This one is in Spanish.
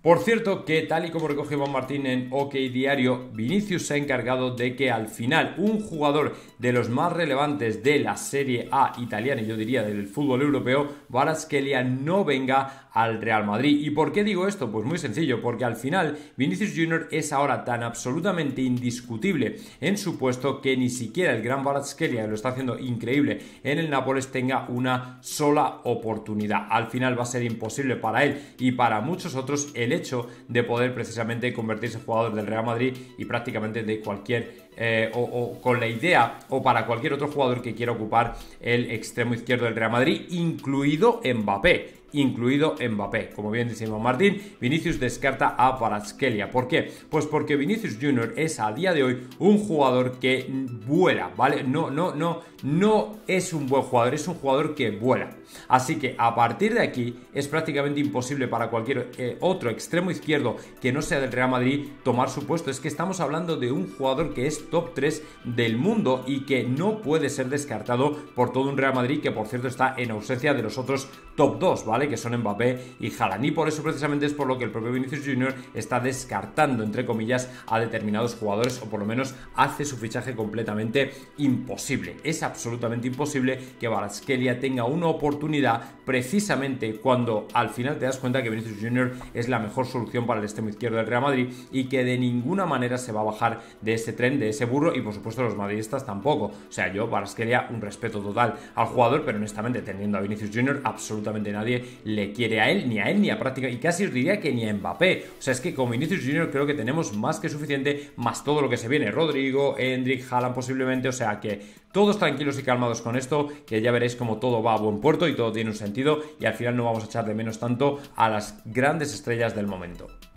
Por cierto, que tal y como recoge Iván Martín en OK Diario, Vinicius se ha encargado de que al final un jugador de los más relevantes de la Serie A italiana, y yo diría del fútbol europeo, Kvaratskhelia, no venga al Real Madrid. ¿Y por qué digo esto? Pues muy sencillo, porque al final Vinicius Junior es ahora tan absolutamente indiscutible en su puesto que ni siquiera el gran Kvaratskhelia, que lo está haciendo increíble en el Nápoles, tenga una sola oportunidad. Al final va a ser imposible para él y para muchos otros el hecho de poder precisamente convertirse en jugador del Real Madrid y prácticamente de cualquier o con la idea o para cualquier otro jugador que quiera ocupar el extremo izquierdo del Real Madrid, incluido Mbappé. Como bien dice Iván Martín, Vinicius descarta a Kvaratskhelia. ¿Por qué? Pues porque Vinicius Junior es a día de hoy un jugador que vuela, ¿vale? No es un buen jugador, es un jugador que vuela. Así que a partir de aquí es prácticamente imposible para cualquier otro extremo izquierdo que no sea del Real Madrid tomar su puesto. Es que estamos hablando de un jugador que es top 3 del mundo y que no puede ser descartado por todo un Real Madrid, que por cierto está en ausencia de los otros top 2, ¿vale? Que son Mbappé y Haaland. Y por eso precisamente es por lo que el propio Vinicius Junior está descartando, entre comillas, a determinados jugadores, o por lo menos hace su fichaje completamente imposible. Es absolutamente imposible que Kvaratskhelia tenga una oportunidad precisamente cuando al final te das cuenta que Vinicius Junior es la mejor solución para el extremo izquierdo del Real Madrid y que de ninguna manera se va a bajar de ese tren, de ese burro, y por supuesto los madridistas tampoco. O sea, yo, Kvaratskhelia, un respeto total al jugador, pero honestamente, teniendo a Vinicius Junior, absolutamente nadie le quiere a él ni a práctica, y casi os diría que ni a Mbappé. O sea, es que con Vinicius Junior creo que tenemos más que suficiente, más todo lo que se viene, Rodrigo, Endrick, Haaland posiblemente. O sea que todos tranquilos y calmados con esto, que ya veréis como todo va a buen puerto y todo tiene un sentido, y al final no vamos a echar de menos tanto a las grandes estrellas del momento.